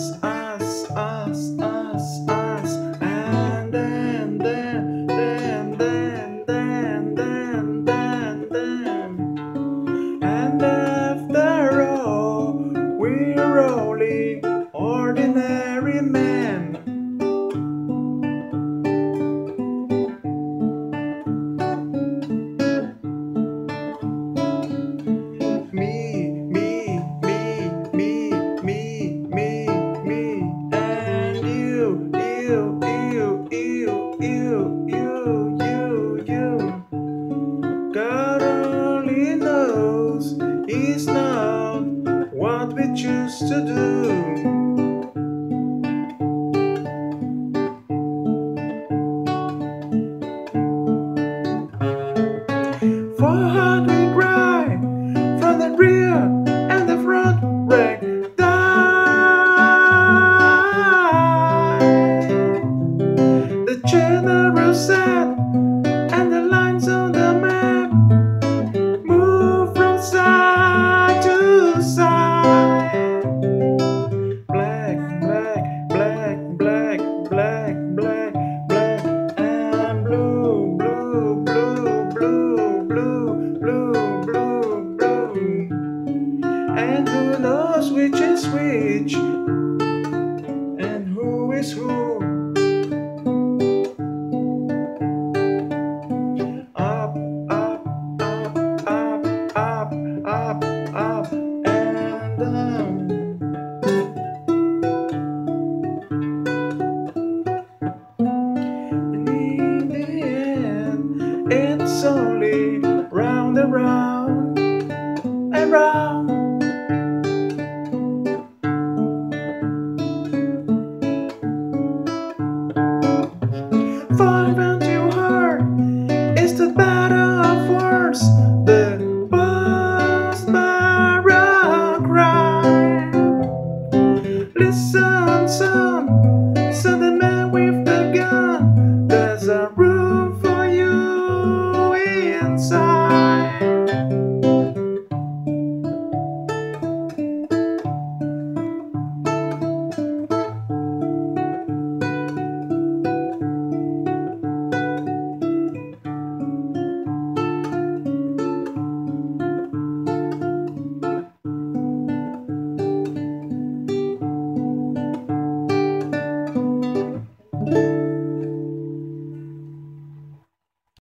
and and after all, we're only ordinary men. Me, me, me, me, me, me, me, and you, you, you, you, you, you, you. God only knows it's not what we choose to do. For heart we cry from the rear and the front wreck die. The general said, and the lines on the map move from side to side. Black, black, black, black, black, black, black, and blue, blue, blue, blue, blue, blue, blue, blue. And who knows which is which, and who is who. Up, up, up, up, up, up, up, and down. And in the end, it's only round and round and round. Haven't you heard? It's the battle of words, the post-Barak cry. Listen to